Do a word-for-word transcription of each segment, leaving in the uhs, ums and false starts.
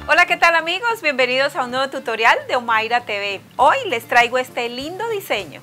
Hola, ¿qué tal amigos? Bienvenidos a un nuevo tutorial de Omaira T V. Hoy les traigo este lindo diseño.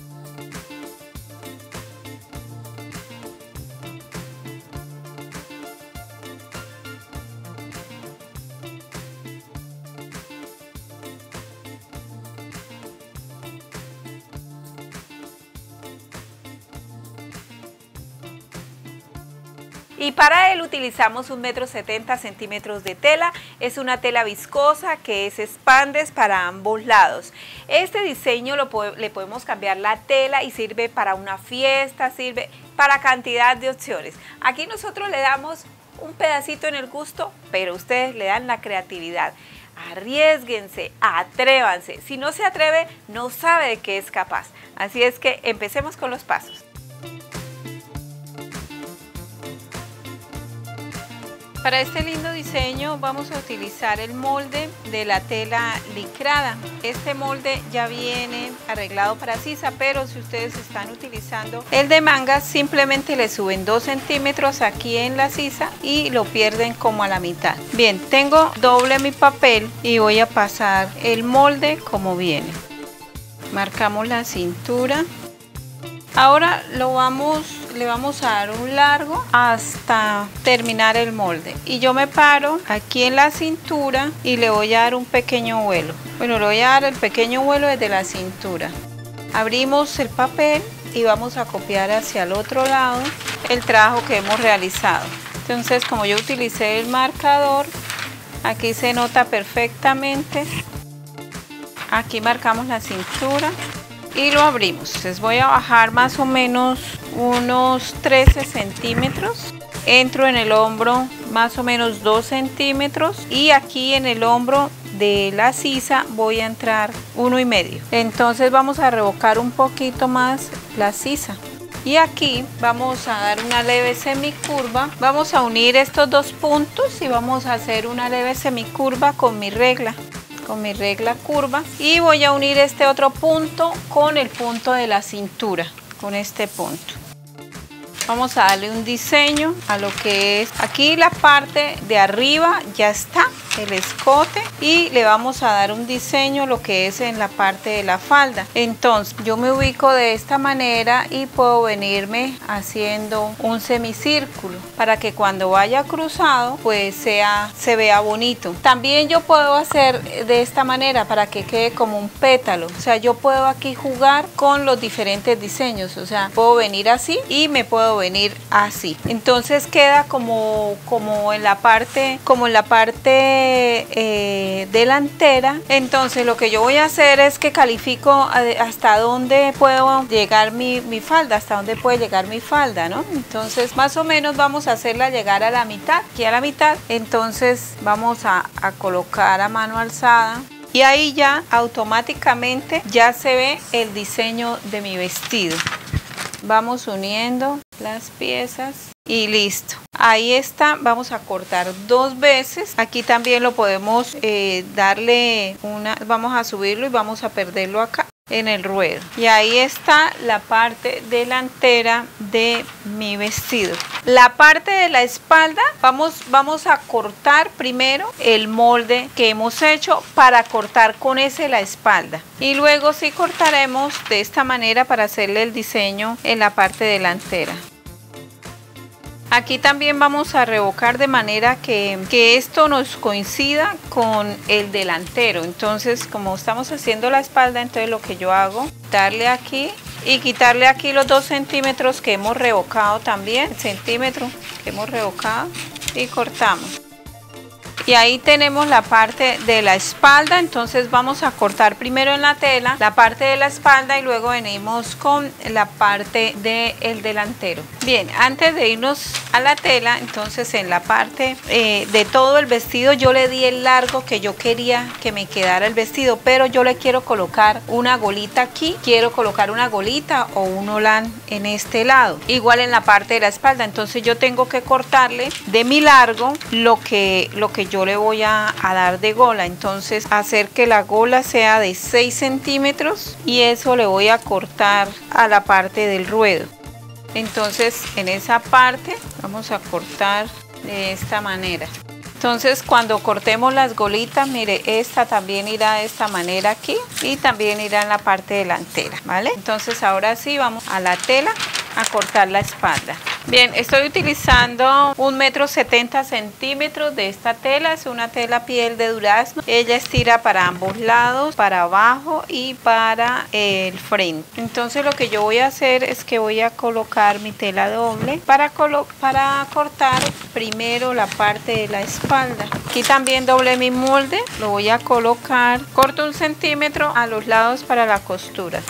Y para él utilizamos un metro setenta centímetros de tela. Es una tela viscosa que se expande para ambos lados. Este diseño lo, le podemos cambiar la tela y sirve para una fiesta, sirve para cantidad de opciones. Aquí nosotros le damos un pedacito en el gusto, pero ustedes le dan la creatividad. Arriésguense, atrévanse. Si no se atreve, no sabe de qué es capaz. Así es que empecemos con los pasos. Para este lindo diseño vamos a utilizar el molde de la tela licrada. Este molde ya viene arreglado para sisa, pero si ustedes están utilizando el de mangas, simplemente le suben dos centímetros aquí en la sisa y lo pierden como a la mitad. Bien, tengo doble mi papel y voy a pasar el molde como viene. Marcamos la cintura. Ahora lo vamos, le vamos a dar un largo hasta terminar el molde. Y yo me paro aquí en la cintura y le voy a dar un pequeño vuelo. Bueno, le voy a dar el pequeño vuelo desde la cintura. Abrimos el papel y vamos a copiar hacia el otro lado el trabajo que hemos realizado. Entonces, como yo utilicé el marcador, aquí se nota perfectamente. Aquí marcamos la cintura y lo abrimos. Les voy a bajar más o menos unos trece centímetros. Entro en el hombro más o menos dos centímetros y aquí en el hombro de la sisa voy a entrar uno y medio. Entonces vamos a revocar un poquito más la sisa. Y aquí vamos a dar una leve semicurva. Vamos a unir estos dos puntos y vamos a hacer una leve semicurva con mi regla. con mi regla curva y voy a unir este otro punto con el punto de la cintura, con este punto. Vamos a darle un diseño a lo que es aquí la parte de arriba, ya está el escote, y le vamos a dar un diseño lo que es en la parte de la falda. Entonces yo me ubico de esta manera y puedo venirme haciendo un semicírculo para que cuando vaya cruzado pues sea, se vea bonito. También yo puedo hacer de esta manera para que quede como un pétalo, o sea, yo puedo aquí jugar con los diferentes diseños, o sea, puedo venir así y me puedo venir así. Entonces queda como, como en la parte, como en la parte Eh, delantera. Entonces lo que yo voy a hacer es que califico hasta dónde puedo llegar mi, mi falda, hasta dónde puede llegar mi falda, ¿no? Entonces más o menos vamos a hacerla llegar a la mitad, aquí a la mitad. Entonces vamos a, a colocar a mano alzada y ahí ya automáticamente ya se ve el diseño de mi vestido. Vamos uniendo las piezas y listo. Ahí está. Vamos a cortar dos veces. Aquí también lo podemos eh, darle una, vamos a subirlo y vamos a perderlo acá en el ruedo. Y ahí está la parte delantera de mi vestido. La parte de la espalda vamos, vamos a cortar primero el molde que hemos hecho para cortar con ese la espalda. Y luego sí cortaremos de esta manera para hacerle el diseño en la parte delantera. Aquí también vamos a revocar de manera que, que esto nos coincida con el delantero. Entonces, como estamos haciendo la espalda, entonces lo que yo hago, darle aquí y quitarle aquí los dos centímetros que hemos revocado también, centímetro que hemos revocado, y cortamos. Y ahí tenemos la parte de la espalda. Entonces vamos a cortar primero en la tela la parte de la espalda y luego venimos con la parte del delantero. Bien, antes de irnos a la tela, entonces en la parte eh, de todo el vestido yo le di el largo que yo quería que me quedara el vestido, pero yo le quiero colocar una golita aquí, quiero colocar una golita o un holán en este lado, igual en la parte de la espalda. Entonces yo tengo que cortarle de mi largo lo que, lo que yo le voy a, a dar de gola. Entonces hacer que la gola sea de seis centímetros y eso le voy a cortar a la parte del ruedo. Entonces en esa parte vamos a cortar de esta manera. Entonces cuando cortemos las golitas, mire, esta también irá de esta manera aquí y también irá en la parte delantera, ¿vale? Entonces ahora sí vamos a la tela a cortar la espalda. Bien, estoy utilizando un metro setenta centímetros de esta tela. Es una tela piel de durazno. Ella estira para ambos lados, para abajo y para el frente. Entonces lo que yo voy a hacer es que voy a colocar mi tela doble para, colo para cortar primero la parte de la espalda. Aquí también doblé mi molde, lo voy a colocar, corto un centímetro a los lados para la costura.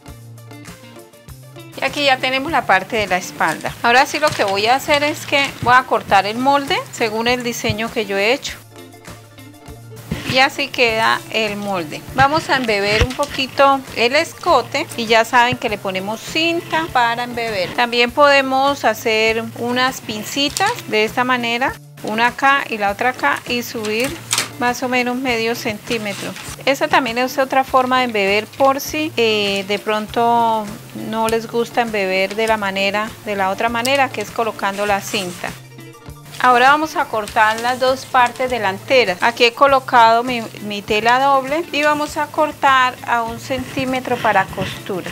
Y aquí ya tenemos la parte de la espalda. Ahora sí lo que voy a hacer es que voy a cortar el molde según el diseño que yo he hecho. Y así queda el molde. Vamos a embeber un poquito el escote y ya saben que le ponemos cinta para embeber. También podemos hacer unas pincitas de esta manera, una acá y la otra acá, y subir más o menos medio centímetro. Esa también es otra forma de embeber por si eh, de pronto no les gusta embeber de la manera, de la otra manera, que es colocando la cinta. Ahora vamos a cortar las dos partes delanteras. Aquí he colocado mi, mi tela doble y vamos a cortar a un centímetro para costura.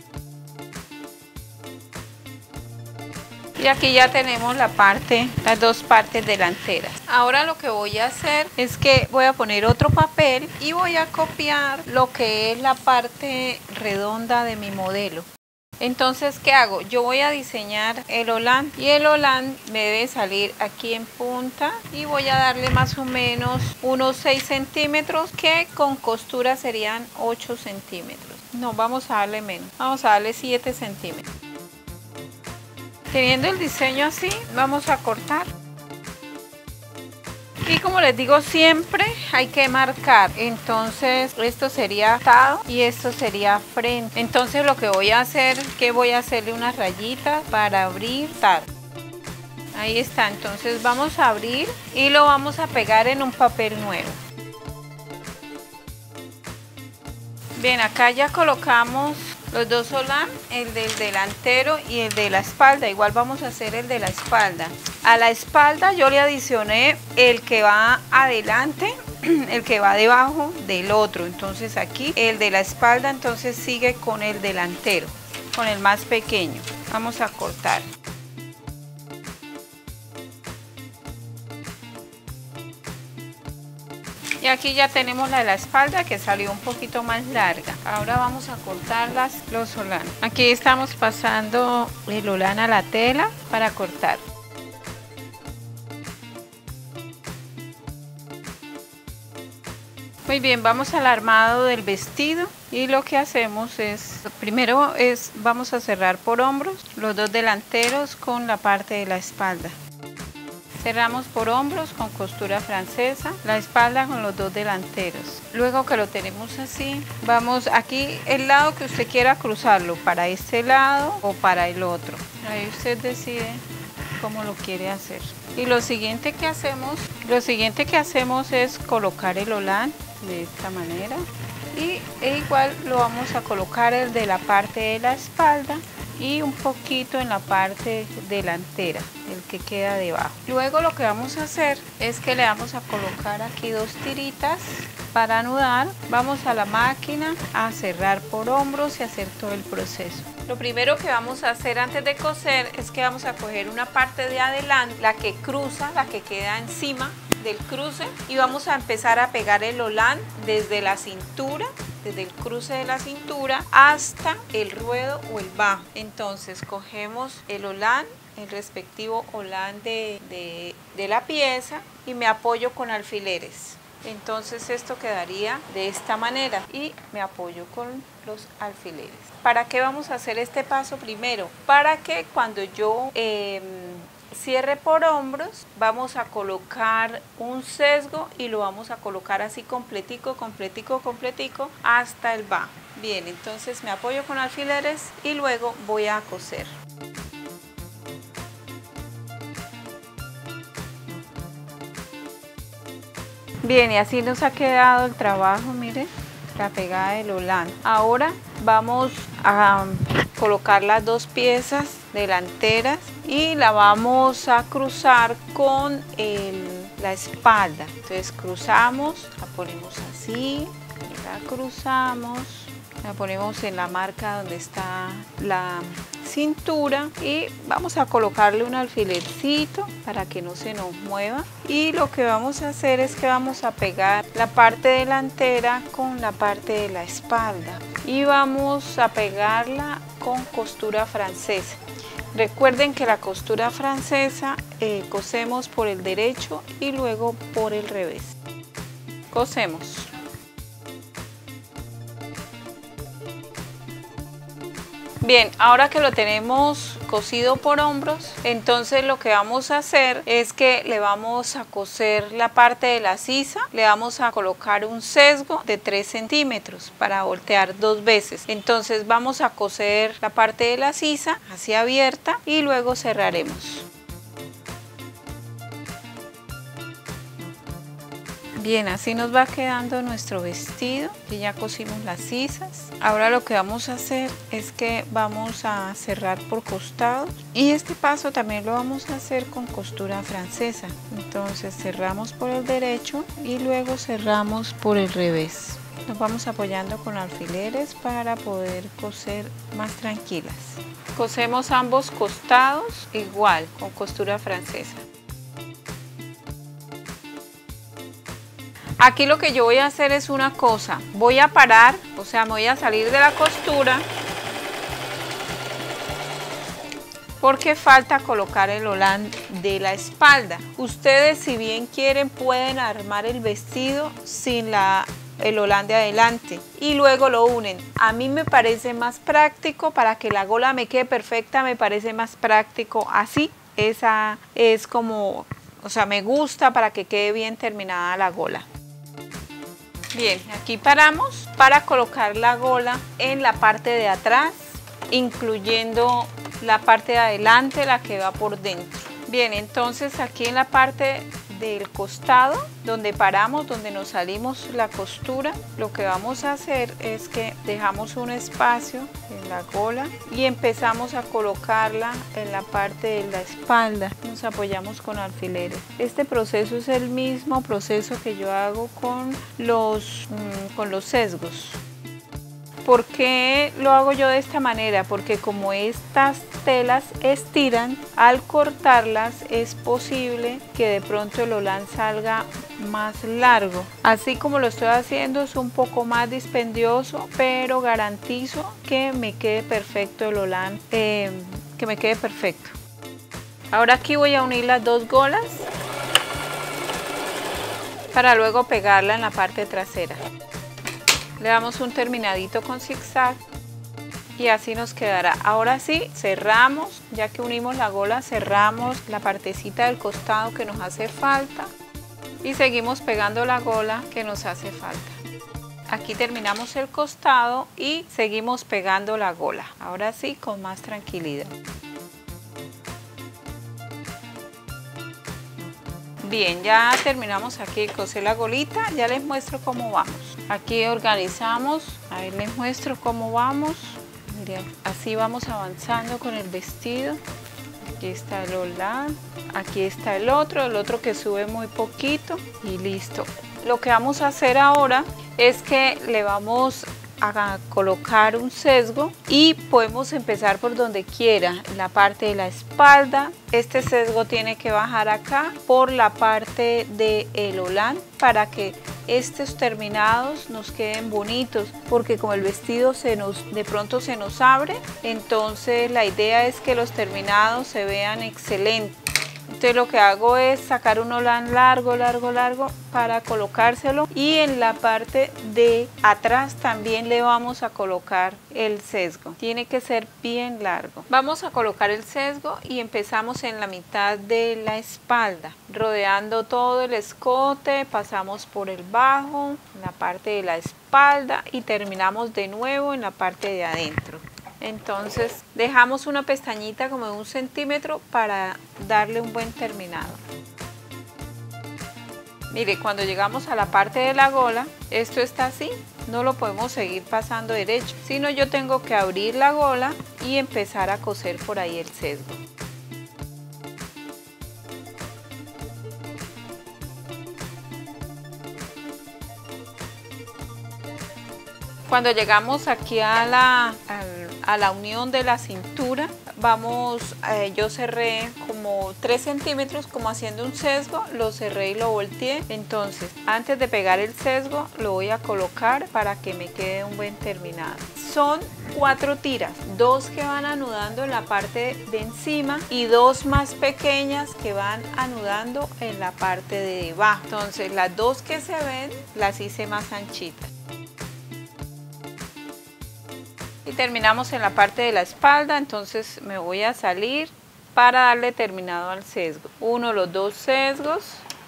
Y aquí ya tenemos la parte, las dos partes delanteras. Ahora lo que voy a hacer es que voy a poner otro papel y voy a copiar lo que es la parte redonda de mi modelo. Entonces, ¿qué hago? Yo voy a diseñar el holán y el holán me debe salir aquí en punta y voy a darle más o menos unos seis centímetros, que con costura serían ocho centímetros. No, vamos a darle menos, vamos a darle siete centímetros. Teniendo el diseño así, vamos a cortar. Y como les digo, siempre hay que marcar. Entonces esto sería costado y esto sería frente. Entonces lo que voy a hacer es que voy a hacerle unas rayitas para abrir. Tal. Ahí está. Entonces vamos a abrir y lo vamos a pegar en un papel nuevo. Bien, acá ya colocamos los dos holán, el del delantero y el de la espalda. Igual vamos a hacer el de la espalda. A la espalda yo le adicioné el que va adelante, el que va debajo del otro. Entonces aquí el de la espalda entonces sigue con el delantero, con el más pequeño. Vamos a cortar. Y aquí ya tenemos la de la espalda, que salió un poquito más larga. Ahora vamos a cortar las, los holán. Aquí estamos pasando el holán a la tela para cortar. Muy bien, vamos al armado del vestido y lo que hacemos es, primero es, vamos a cerrar por hombros los dos delanteros con la parte de la espalda. Cerramos por hombros con costura francesa, la espalda con los dos delanteros. Luego que lo tenemos así, vamos aquí el lado que usted quiera cruzarlo, para este lado o para el otro. Ahí usted decide cómo lo quiere hacer. Y lo siguiente que hacemos, lo siguiente que hacemos es colocar el holán de esta manera. Y e igual lo vamos a colocar el de la parte de la espalda y un poquito en la parte delantera, el que queda debajo. Luego lo que vamos a hacer es que le vamos a colocar aquí dos tiritas para anudar. Vamos a la máquina a cerrar por hombros y hacer todo el proceso. Lo primero que vamos a hacer antes de coser es que vamos a coger una parte de adelante, la que cruza, la que queda encima del cruce, y vamos a empezar a pegar el holán desde la cintura, desde el cruce de la cintura hasta el ruedo o el bajo. Entonces cogemos el holán, el respectivo holán de, de, de la pieza, y me apoyo con alfileres. Entonces esto quedaría de esta manera y me apoyo con los alfileres. ¿Para qué vamos a hacer este paso primero? Para que cuando yo eh, cierre por hombros, vamos a colocar un sesgo y lo vamos a colocar así completico, completico, completico hasta el bajo. Bien, entonces me apoyo con alfileres y luego voy a coser. Bien, y así nos ha quedado el trabajo, miren, la pegada del holán. Ahora vamos a colocar las dos piezas delanteras y la vamos a cruzar con el la espalda. Entonces cruzamos, la ponemos así, la cruzamos, la ponemos en la marca donde está la cintura y vamos a colocarle un alfilercito para que no se nos mueva. Y lo que vamos a hacer es que vamos a pegar la parte delantera con la parte de la espalda y vamos a pegarla con costura francesa. Recuerden que la costura francesa eh, cosemos por el derecho y luego por el revés. Cosemos. Bien, ahora que lo tenemos cosido por hombros, entonces lo que vamos a hacer es que le vamos a coser la parte de la sisa, le vamos a colocar un sesgo de tres centímetros para voltear dos veces. Entonces vamos a coser la parte de la sisa así abierta y luego cerraremos. Bien, así nos va quedando nuestro vestido, que ya cosimos las sisas. Ahora lo que vamos a hacer es que vamos a cerrar por costados y este paso también lo vamos a hacer con costura francesa. Entonces cerramos por el derecho y luego cerramos por el revés. Nos vamos apoyando con alfileres para poder coser más tranquilas. Cosemos ambos costados igual con costura francesa. Aquí lo que yo voy a hacer es una cosa, voy a parar, o sea, me voy a salir de la costura porque falta colocar el holán de la espalda. Ustedes, si bien quieren, pueden armar el vestido sin la, el holán de adelante y luego lo unen. A mí me parece más práctico, para que la gola me quede perfecta, me parece más práctico así. Esa es como, o sea, me gusta para que quede bien terminada la gola. Bien, aquí paramos para colocar la gola en la parte de atrás, incluyendo la parte de adelante, la que va por dentro. Bien, entonces aquí en la parte del costado, donde paramos, donde nos salimos la costura, lo que vamos a hacer es que dejamos un espacio en la gola y empezamos a colocarla en la parte de la espalda. Nos apoyamos con alfileres. Este proceso es el mismo proceso que yo hago con los, mmm, con los sesgos. ¿Por qué lo hago yo de esta manera? Porque como estas telas estiran, al cortarlas es posible que de pronto el holán salga más largo. Así como lo estoy haciendo es un poco más dispendioso, pero garantizo que me quede perfecto el holán, eh, que me quede perfecto. Ahora aquí voy a unir las dos golas para luego pegarla en la parte trasera. Le damos un terminadito con zigzag y así nos quedará. Ahora sí, cerramos, ya que unimos la gola, cerramos la partecita del costado que nos hace falta y seguimos pegando la gola que nos hace falta. Aquí terminamos el costado y seguimos pegando la gola. Ahora sí, con más tranquilidad. Bien, ya terminamos aquí de coser la golita, ya les muestro cómo vamos. Aquí organizamos, ahí les muestro cómo vamos. Miren, así vamos avanzando con el vestido. Aquí está el holán, aquí está el otro, el otro que sube muy poquito y listo. Lo que vamos a hacer ahora es que le vamos a colocar un sesgo y podemos empezar por donde quiera, en la parte de la espalda. Este sesgo tiene que bajar acá por la parte del holán para que estos terminados nos queden bonitos, porque como el vestido se nos, de pronto se nos abre, entonces la idea es que los terminados se vean excelentes. Entonces lo que hago es sacar un holán largo, largo, largo para colocárselo y en la parte de atrás también le vamos a colocar el sesgo. Tiene que ser bien largo. Vamos a colocar el sesgo y empezamos en la mitad de la espalda, rodeando todo el escote, pasamos por el bajo, en la parte de la espalda y terminamos de nuevo en la parte de adentro. Entonces dejamos una pestañita como de un centímetro para darle un buen terminado. Mire, cuando llegamos a la parte de la gola, esto está así, no lo podemos seguir pasando derecho, sino yo tengo que abrir la gola y empezar a coser por ahí el sesgo. Cuando llegamos aquí a la, a la unión de la cintura, vamos, eh, yo cerré como tres centímetros, como haciendo un sesgo, lo cerré y lo volteé. Entonces, antes de pegar el sesgo, lo voy a colocar para que me quede un buen terminado. Son cuatro tiras, dos que van anudando en la parte de encima y dos más pequeñas que van anudando en la parte de debajo. Entonces, las dos que se ven, las hice más anchitas. Y terminamos en la parte de la espalda, entonces me voy a salir para darle terminado al sesgo. Uno, los dos sesgos.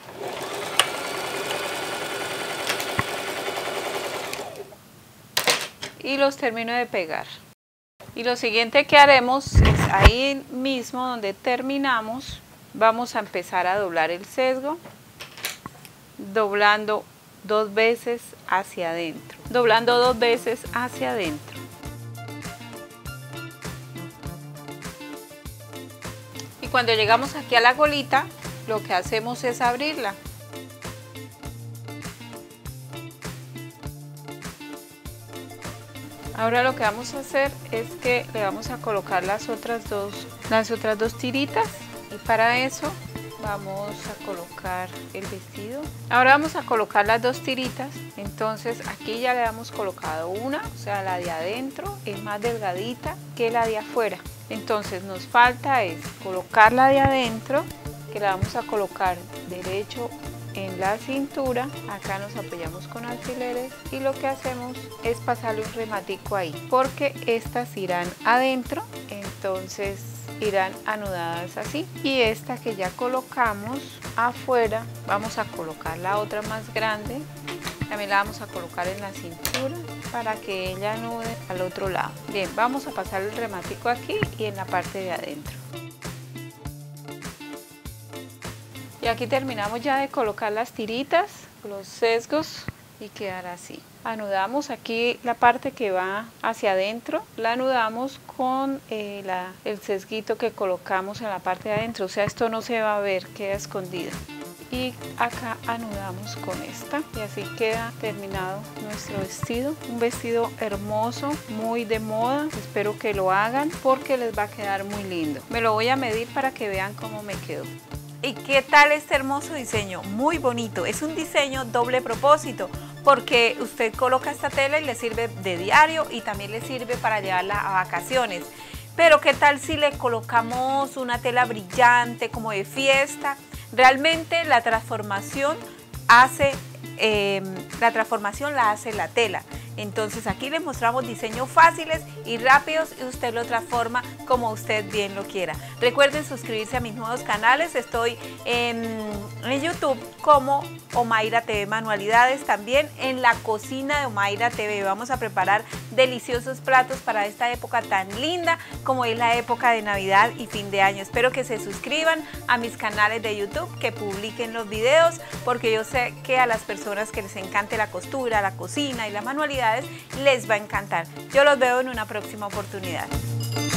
Y los termino de pegar. Y lo siguiente que haremos es ahí mismo donde terminamos, vamos a empezar a doblar el sesgo, doblando dos veces hacia adentro, doblando dos veces hacia adentro. Cuando llegamos aquí a la golita, lo que hacemos es abrirla. Ahora lo que vamos a hacer es que le vamos a colocar las otras dos, las otras dos tiritas, y para eso vamos a colocar el vestido. Ahora vamos a colocar las dos tiritas, entonces aquí ya le hemos colocado una, o sea, la de adentro es más delgadita que la de afuera. Entonces nos falta es colocar la de adentro, que la vamos a colocar derecho en la cintura. Acá nos apoyamos con alfileres y lo que hacemos es pasarle un rematico ahí, porque estas irán adentro, entonces irán anudadas así. Y esta que ya colocamos afuera, vamos a colocar la otra más grande, también la vamos a colocar en la cintura para que ella anude al otro lado. Bien, vamos a pasar el rematico aquí y en la parte de adentro. Y aquí terminamos ya de colocar las tiritas, los sesgos, y quedará así. Anudamos aquí la parte que va hacia adentro, la anudamos con eh, la, el sesguito que colocamos en la parte de adentro, o sea, esto no se va a ver, queda escondido. Y acá anudamos con esta y así queda terminado nuestro vestido. Un vestido hermoso, muy de moda. Espero que lo hagan porque les va a quedar muy lindo. Me lo voy a medir para que vean cómo me quedó. ¿Y qué tal este hermoso diseño? Muy bonito. Es un diseño doble propósito, porque usted coloca esta tela y le sirve de diario y también le sirve para llevarla a vacaciones. Pero ¿qué tal si le colocamos una tela brillante como de fiesta? Realmente la transformación hace, eh, la transformación la hace la tela. Entonces aquí les mostramos diseños fáciles y rápidos y usted lo transforma como usted bien lo quiera. Recuerden suscribirse a mis nuevos canales, estoy en, en YouTube como Omaira T V Manualidades, también en la cocina de Omaira T V. Vamos a preparar deliciosos platos para esta época tan linda como es la época de Navidad y fin de año. Espero que se suscriban a mis canales de YouTube, que publiquen los videos, porque yo sé que a las personas que les encante la costura, la cocina y la manualidad les va a encantar. Yo los veo en una próxima oportunidad.